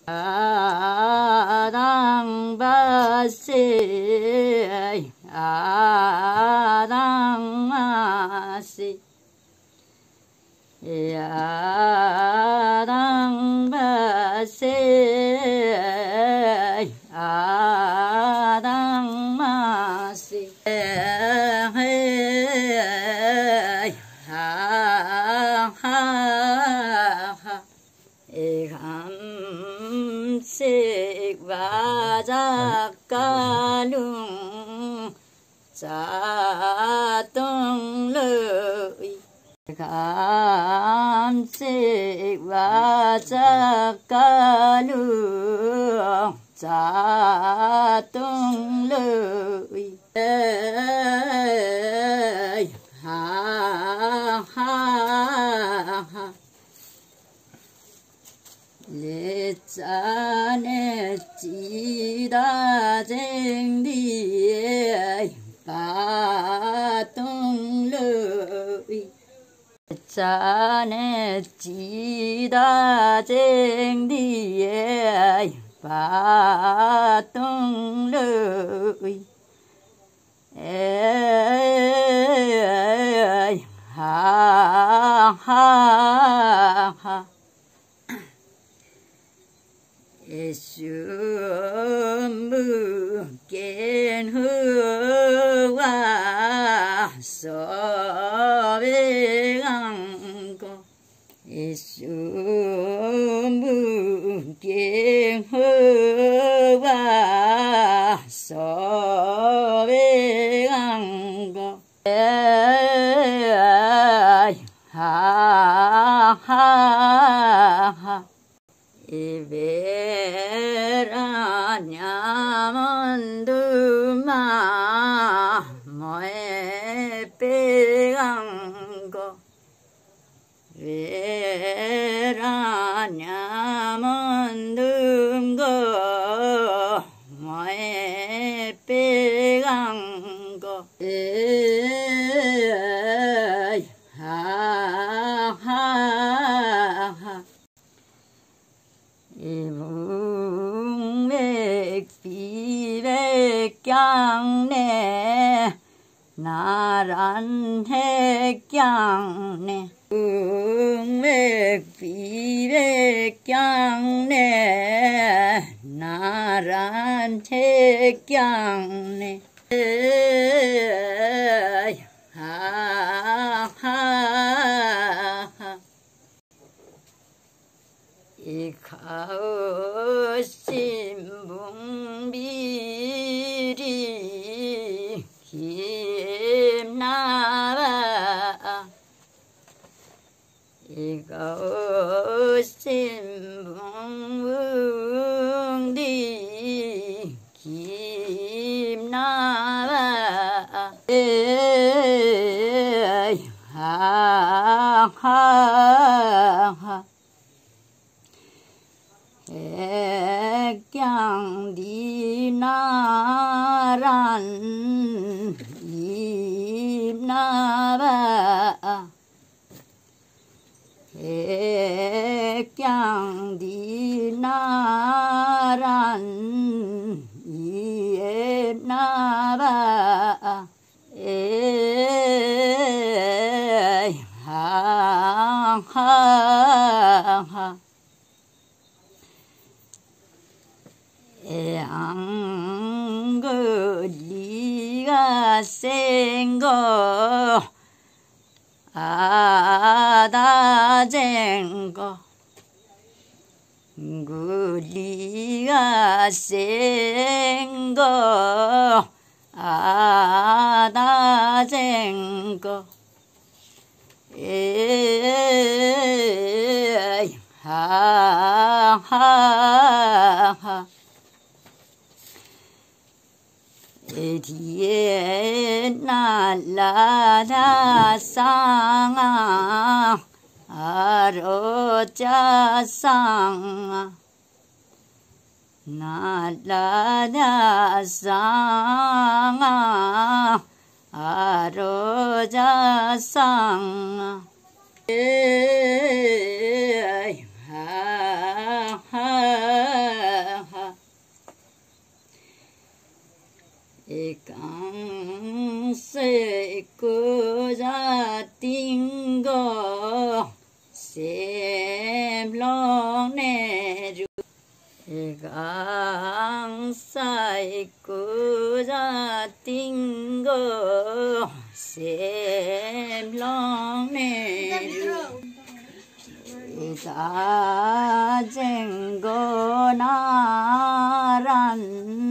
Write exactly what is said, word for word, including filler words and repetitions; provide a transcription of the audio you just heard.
아당바세 아당마세 아당바세 아당마세 작가룽 자동르이 감색와 작가룽 자동르이 하하하 레짜네 찌다쟁디에 바동르이 레짜네 찌다쟁디에 바동르이 에이 하하하 예수무겐흐와 서베강고 예수무겐흐와 서베강고 에이 하하하 이베라냐먼두마 모에 빼간거 베라냐먼두거 모에 빼간거 에이 하하하 이묵맥비백경내 나란 핵경내 묵맥비백경내 나란 핵경내 하하하 이카우신붕비리 김나바 이카우신붕디 김나바 에이 하하하 핵경디나란 입나바 핵경디나란 입나바 에이 하하하 양거리가 센거 아다쟁거 거리가 센거 아다쟁거 에이 하하하 뒤에 날라다상아 아로자상아 날라다상아 아로자상아 에이 하하 càng sẽ cứ ra tiếng gõ xem lo nè ru càng sẽ cứ ra tiếng gõ xem lo nè ru ta jeng go na ran